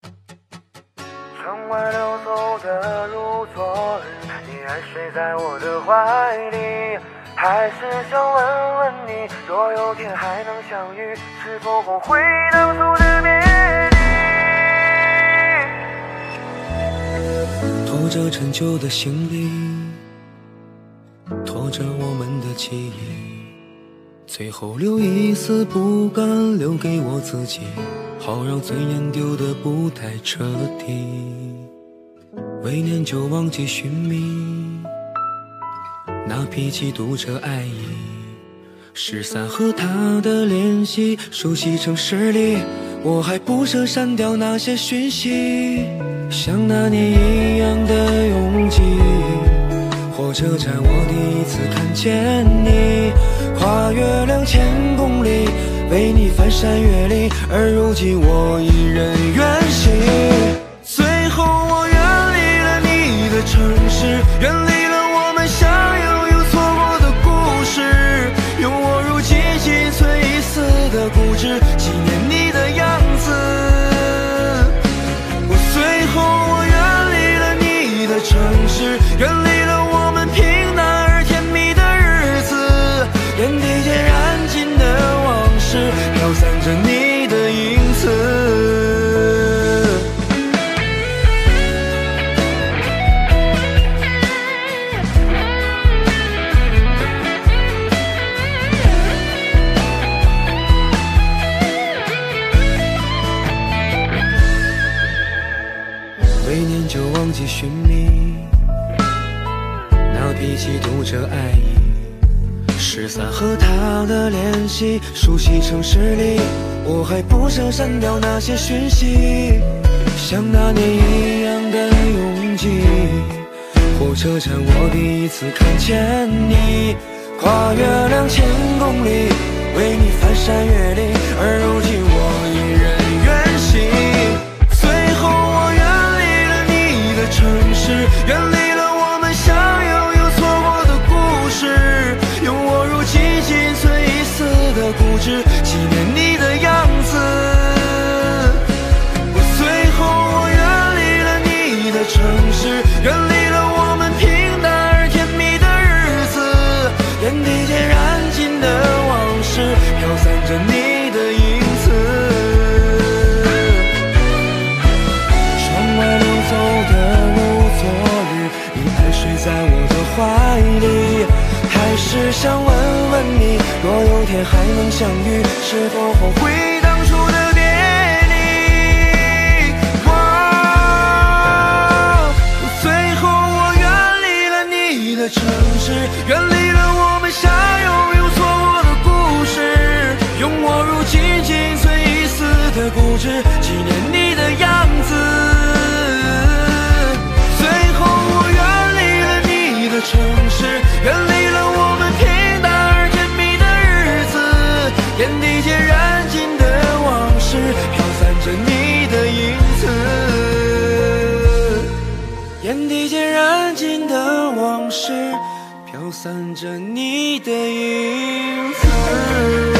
窗外流走的如昨日，你还睡在我的怀里，还是想问问你，若有天还能相遇，是否后悔当初的别离？ 拖着陈旧的行李，拖着我们的记忆，最后留一丝不甘留给我自己，好让尊严丢得不太彻底。未念就忘记寻觅，那脾气读着爱意，13和他的联系熟悉城市里，我还不舍删掉那些讯息，像那年一样的拥挤，火车站我第一次看见你，跨越2000公里，为你翻山越岭，而如今我一人远行。最后我远离了你的城市，远离了我们相拥又错过的故事，用我如今心碎已死的固执纪念你的样子。最后我远离了你的城市，远离了我们平淡而甜蜜的日子，眼底间燃尽的往事，飘散着你的影子。未念就忘记寻觅，那脾气读着爱意，13和他的联系熟悉城市里，我还不舍删掉那些讯息，像那年一样的拥挤，火车站我第一次看见你，跨越2000公里，为你翻山越岭，而如今我一人远行。最后我远离了你的城市，远离了我们相拥又错过的故事，用我如今心碎已死的固执纪念你的样子。最后我远离了你的城市，远离了我们平淡而甜蜜的日子，眼底间燃尽的往事，飘散着你的影子。窗外流走的如昨日，你还睡在我的怀里，还是想问问你，若有天还能相遇，是否后悔当初的别离？最后我远离了你的城市，远离了我们相拥又错过的故事，用我如今心碎已死的固执纪念你的样子。最后我远离了你的城市，远离了我们平淡而甜蜜的日子，眼底间燃尽的往事，飘散着你的影子，眼底间燃尽的往事，飘散着你的影子。